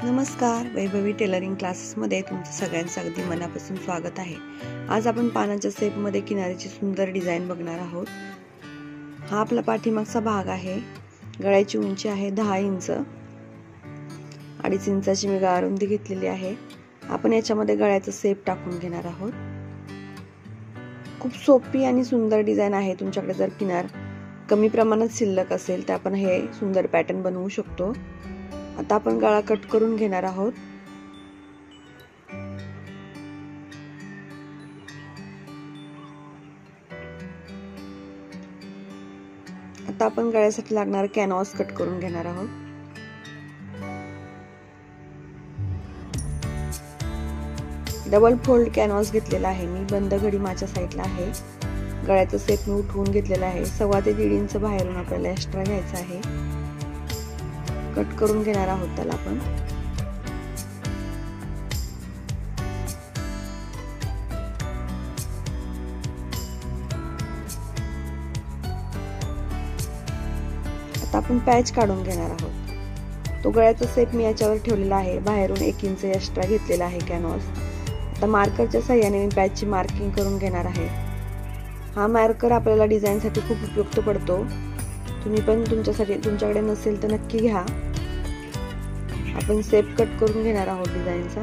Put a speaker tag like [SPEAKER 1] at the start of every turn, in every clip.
[SPEAKER 1] नमस्कार, वैभवी टेलरिंग क्लासेसमध्ये तुमचं सगळ्यांचं अगदी मनापासून स्वागत आहे। आज आपण पानाच्या शेपमध्ये किनारीची सुंदर डिझाइन बघणार आहोत। हा आपला पाठीमागचा भाग आहे। गळ्याची उंची आहे 10 इंच। 2.5 इंचाची मी गळारुंदी घेतलेली आहे। आपण याच्यामध्ये गळ्याचा शेप टाकून घेणार आहोत। खूप सोपी आणि सुंदर डिझाइन आहे। तुमच्याकडे जर किनार कमी प्रमाणात शिल्लक असेल तर आपण हे सुंदर पॅटर्न बनवू शकतो। आता आपण गळा कट करून घेणार आहोत। आता आपण गळ्यासाठी लागणारा कॅनव्हास कट करून घेणार आहोत। डबल फोल्ड कॅनव्हास घेतलेला आहे मी, बंद घडी माझ्या साईडला आहे। गळ्याचा शेप मी उठवून घेतलेला आहे। 1.25 ते 1.5 इंच बाहेरून आपल्याला एक्स्ट्रा घ्यायचा आहे। कट करून घेणार आहोत त्याला आपण। आता आपण पॅच काढून घेणार आहोत। तो गळ्याचा शेप मी याच्यावर ठेवलेला आहे। बाहेरून 1 इंच एक्स्ट्रा घेतलेला आहे कॅनव्हास। आता मार्करच्या सहाय्याने मी पॅचची मार्किंग करून घेणार आहे। हा मार्कर आपल्याला डिझाइन साठी खूप उपयुक्त पडतो। तुम्ही पण तुमच्याकडे नसेल तर नक्की घ्या। आपण शेप कट करून घेणार आहोत डिझाइनचा।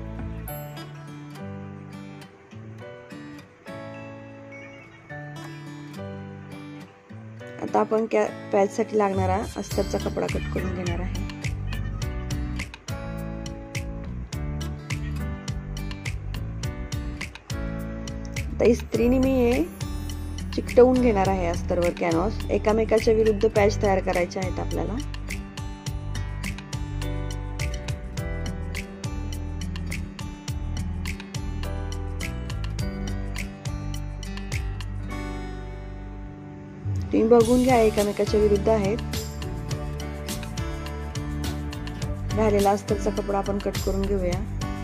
[SPEAKER 1] आता आपण पॅच साठी लागणारा अस्तरचा कपडा कट करून घेणार आहे। आता इस्त्रीने मी हे चिकटवून घेणार आहे अस्तरवर कॅनव्हास। एकामेकाच्या विरुद्ध पॅच तयार करायचे आहेत आपल्याला। तुम्ही बघून घ्या, एकामेकाच्या विरुद्ध आहेत। राहिलेला अस्तरचा कपडा आपण कट करून घेऊया।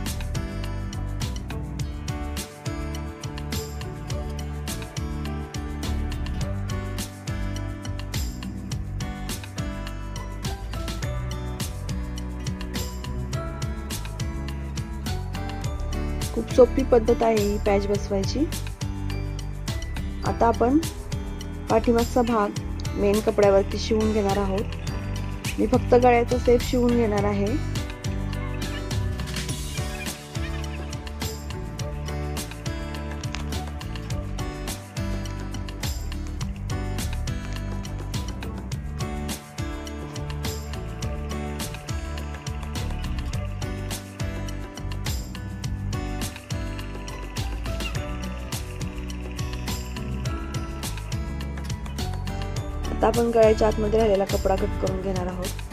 [SPEAKER 1] खूप सोपी पद्धत आहे ही पॅच बसवायची। आता आपण पाठीमागचा भाग मेन कपड्यावरती शिवून घेणार आहोत। मी फक्त गळ्याचा शेप शिवून घेणार आहे। आता आपण गळ्याच्या आतमध्ये राहिलेला कपडा कट करून घेणार आहोत।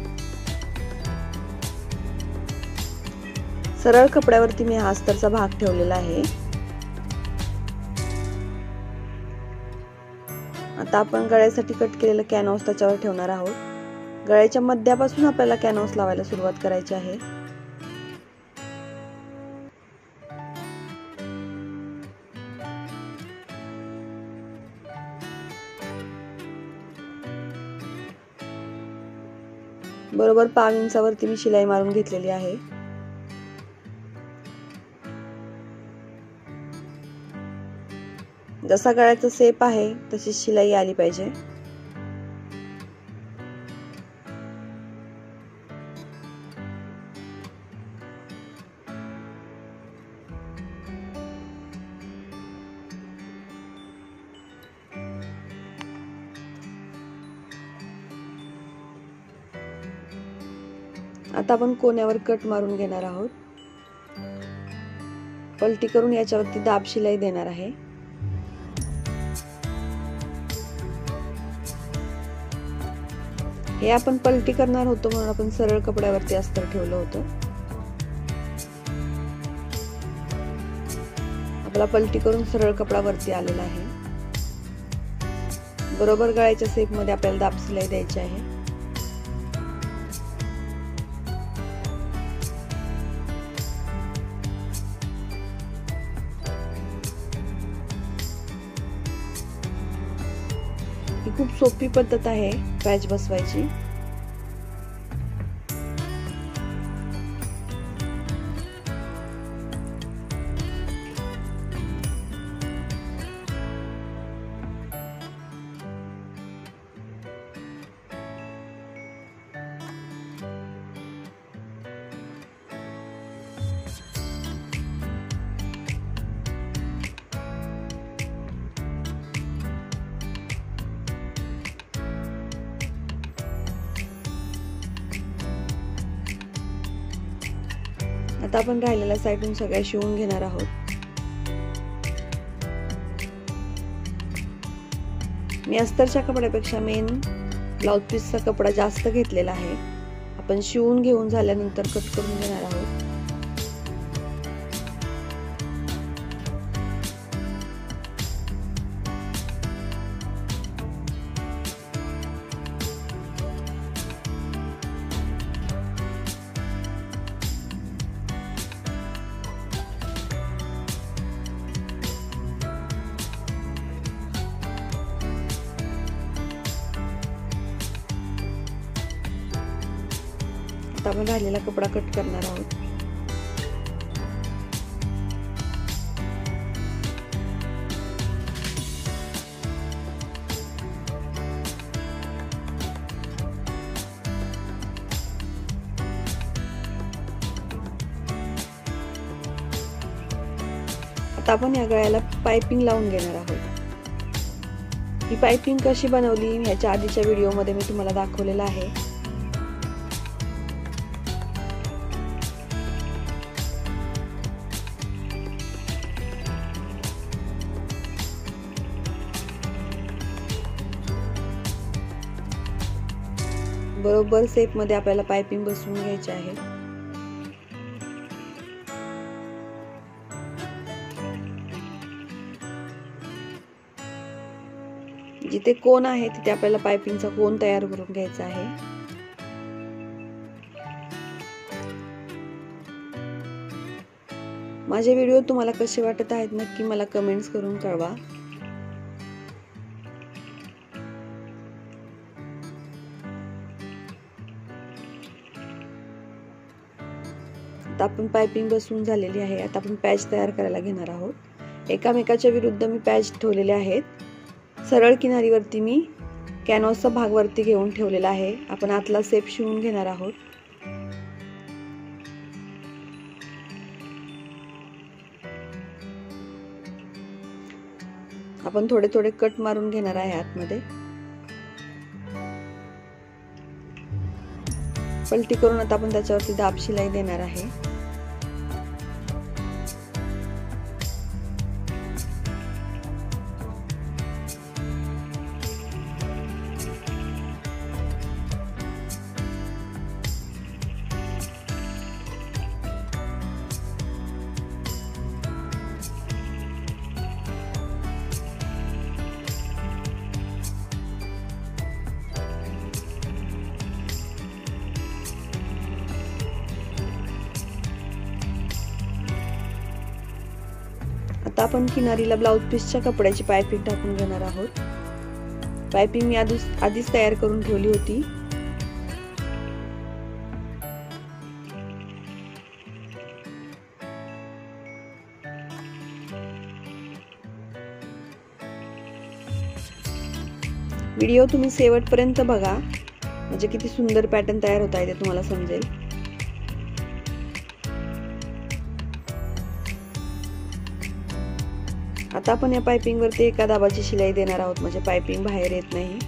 [SPEAKER 1] सरळ कपड्यावरती मी हा अस्तरचा भाग ठेवलेला आहे। आता आपण गळ्यासाठी कट केलेला कॅनव्हास त्याच्यावर ठेवणार आहोत। गळ्याच्या मध्यापासून आपल्याला कॅनव्हास लावायला सुरुवात करायची आहे। बरोबर 1/2 इंचावरती मी शिलाई मारून घेतलेली आहे। जसा गळ्याचा शेप आहे तशी शिलाई आली पाहिजे। आता आपण कोण्यावर कट मारून घेणार आहोत। पलटी करून याच्यावरती दाब शिलाई देणार आहे। हे आपण पलटी करणार होतो म्हणून आपण सरळ कपड्यावरती अस्तर ठेवलं होतं। आपला पलटी करून सरळ कपडा वरती आलेला आहे। बरोबर गळ्याच्या शेप मध्ये आपल्याला दाब शिलाई द्यायची आहे। ही खूप सोपी पद्धत आहे पॅच बसवायची। आता आपण राहिलेल्या साईडून सगळ्या शिवून घेणार आहोत. मी अस्तरच्या कपड्यापेक्षा मेन ब्लाउज पीसचा कपडा जास्त घेतलेला आहे. आपण शिवून घेऊन झाल्यानंतर कट करून घेणार आहोत. आता आपण राहिलेला कपडा कट करणार आहोत. आता आपण या गळ्याला पाइपिंग लावून घेणार आहोत. ही पाइपिंग कशी बनवली ह्याच्या आधीच्या व्हिडिओमध्ये मी तुम्हाला दाखवलेला आहे. बरोबर शेप मध्ये आपल्याला पाइपिंग बसवून घ्यायची आहे. जिथे कोन आहे तिथे आपल्याला पाइपिंगचा कोन तयार करून घ्यायचा आहे. माझे व्हिडिओ तुम्हाला कसे वाटत आहेत नक्की मला कमेंट्स करून कळवा. आता आपण पाइपिंग बसवून झालेली आहे. आता आपण पॅच तयार करायला घेणार आहोत. एकामेकाच्या विरुद्ध मी पॅच ठेवलेले आहेत. सरळ किनारीवरती मी कॅनव्हासचा भाग वरती घेऊन ठेवलेला आहे. आपण आतला शेप शिवून घेणार आहोत. आपण थोडे थोडे कट मारून घेणार आहे आतमध्ये. पलटी करून आता आपण त्याच्यावरती दाब शिलाई देणार आहे. आता आपण किनारीला ब्लाउज पीसच्या कपड्याची पाइपिंग टाकून घेणार आहोत. पाइपिंग मी आधीच तयार करून ठेवली होती. व्हिडिओ तुम्ही शेवटपर्यंत बघा म्हणजे किती सुंदर पॅटर्न तयार होत आहे ते तुम्हाला समजेल. आता आपण या पाइपिंग वरती एका दाबाची शिलाई देणार आहोत म्हणजे पाइपिंग बाहेर येत नाही.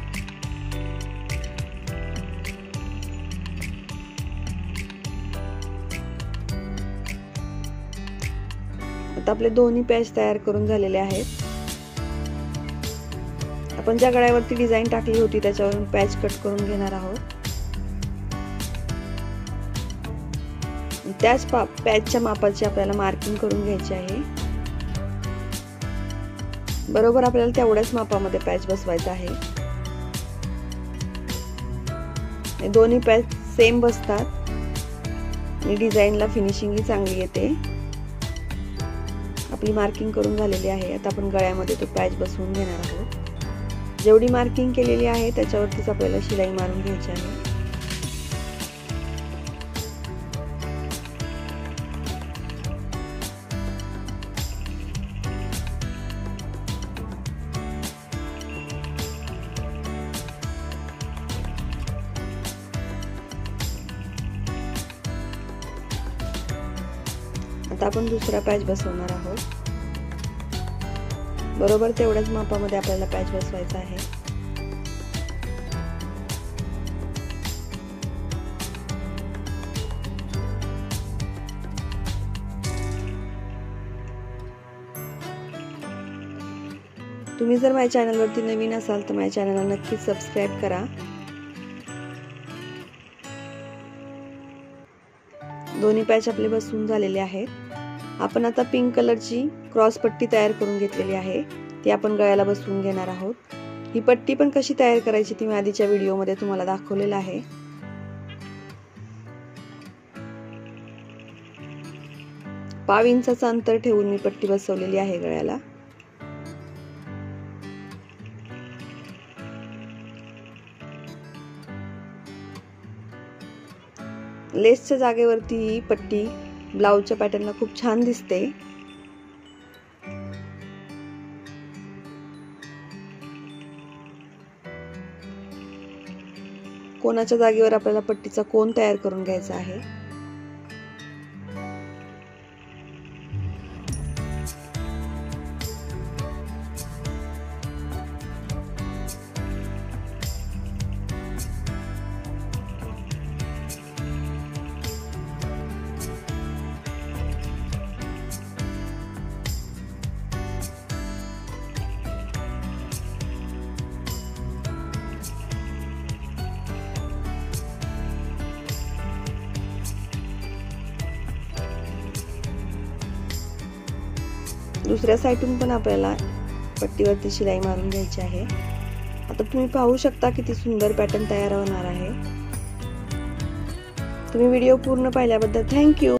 [SPEAKER 1] आता आपले दोन्ही पॅच तयार करून झालेले आहेत. आपण ज्या गळ्यावरती डिझाईन टाकली होती त्याच्यावरून पॅच कट करून घेणार आहोत. त्याच पॅचच्या मापाची आपल्याला मार्किंग करून घ्यायची आहे. बरोबर आपल्याला तेवढ्याच मापामध्ये पॅच बसवायचा आहे. दोन्ही पॅच सेम बसतात आणि डिझाईनला फिनिशिंग ही चांगली येते. आपली मार्किंग करून झालेली आहे. आता आपण गळ्यामध्ये तो पॅच बसवून घेणार आहोत. जेवढी मार्किंग केलेली आहे त्याच्यावरतीच आपल्याला शिलाई मारून घ्यायची आहे. आता आपण दुसरा पॅच बसवणार आहोत. बरोबर तेवढ्याच मापामध्ये आपल्याला पॅच बसवायचा आहे. तुम्ही जर माझ्या चॅनलवरती नवीन असाल तर माझ्या चॅनलला नक्कीच सबस्क्राईब करा। दोन्ही पॅच आपले बसून झालेले आहेत। आपण आता पिंक कलरची क्रॉस पट्टी तयार करून घेतलेली आहे, ती आपण गळ्याला बसवून घेणार आहोत। ही पट्टी पण कशी तयार करायची ती मी आधीच्या व्हिडिओमध्ये तुम्हाला दाखवलेलं आहे। पाव इंचाचं अंतर ठेवून मी पट्टी बसवलेली आहे गळ्याला। लेसच्या जागेवरती ही पट्टी ब्लाउजच्या पॅटर्नला खूप छान दिसते। कोणाच्या जागेवर आपल्याला पट्टीचा कोन तयार करून घ्यायचा आहे। दुसऱ्या साइडून पण आपल्याला पट्टीवरती शिलाई मारून घ्यायची आहे। आता तुम्ही पाहू शकता किती सुंदर पॅटर्न तयार होणार आहे। तुम्ही व्हिडिओ पूर्ण पाहिल्याबद्दल थँक यू।